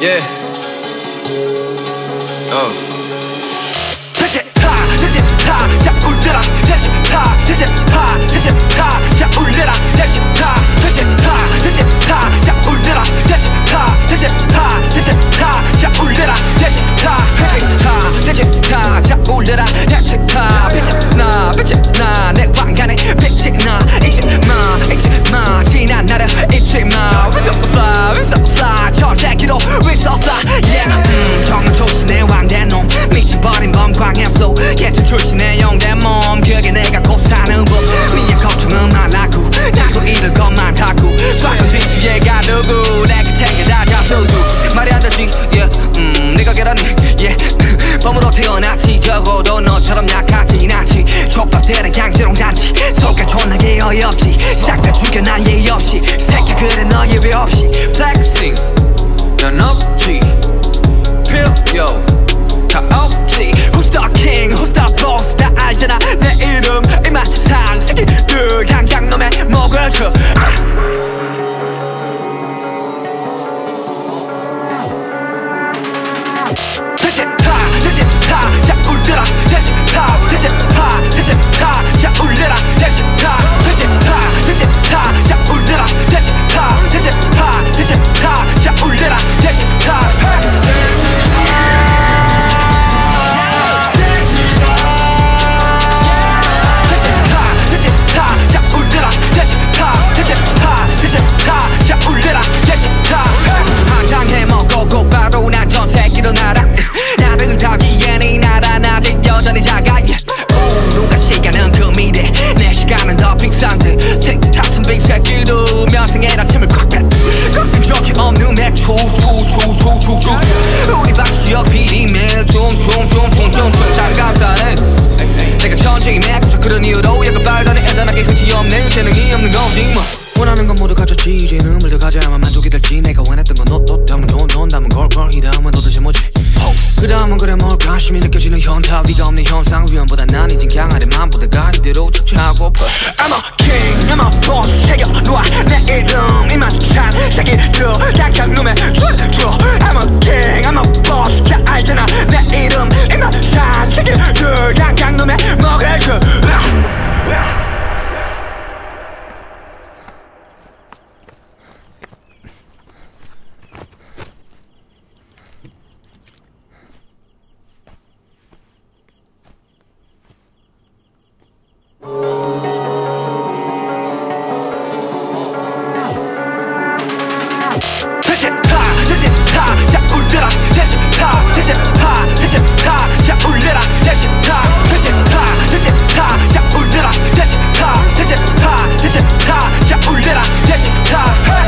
Yeah. 다시 타, 자 울려라. 다시 타, 자 울려라. 다시 타, 자 울려라. 다시 타, 자 울려라. 다시 타, 자 울려라. 다시 타, 빛나 내 왕관에 빛이 나. 잊지 마 지난 날을 잊지 마. We so fly 저 새끼도 we so fly. Yeah. 정말 조신의 왕된 놈 미쳐버린 범광의 flow 개천 출신의 영대 몸 그게 내가 곧 사는 법. 미안 걱정은 말라고 나도 잃을 것만 타고 바꾼 뒤에 가 누구 내가 챙겨다 잡수고 말이 안 되지. Yeah. 네가 계란이 yeah. 범으로 태어났지 적어도 너처럼 약하진 않지. 촉박되는 강제롱 단지 속가 존나게 어이없지. 싹 다 죽여 난 예의 없이 새끼 그래 너 예외 없이 flexing 난 없지 필요 다 없지. Who's the king who's the boss 다 알잖아 내 이름 이만상 새끼들 당장 놈의 목을 쳐. 다시 타, 자 울려라. 다시 타, 자 울려라. 다시 타, 자 울려라. 다시 타, 자 울려라. 다시 타. 한장해 먹고 곧바로 난 전 새끼로 날아. 나를 타기엔 이 나라는 아직 여전히 작아. 누가 시간은 금이 돼 내 시간은 더 비싼 듯. 틱탁 빈 새끼도 면상에다 침을 꽉 뱉. 꺾인 적이 없는 맥주 우리 박수역 비리면 좀 참 감사해. 내가 천재인 맥주 그런 이유로 약간 빨간에 애잔하게 끝이 없는 재능이 없는 거지 뭐. 원하는 건 모두 가졌지 이제는 물려 가져야만 만족이 될지. 내가 원했던 건 너 다음은 돈 남은 걸 이 다음은 도대체 뭐지. 그 다음은 그래 뭘까 심히 느껴지는 현타위가 없는 현상 위험보다 난 이젠 강하대 맘보다가 이대로 척추하고 I'm a king I'm a boss 새겨놓아 내 이름 이만찬 새끼들 당장 놈의 줄 I'm a king I'm a boss 다 알잖아 내 이름 이만찬 새끼들 당장 놈의 먹을 줄. 다시 타, 자 울려라. 다시 타, 자 울려라. 다시 타, 자 울려라. 다시 타, 자 울려라. 다시 타.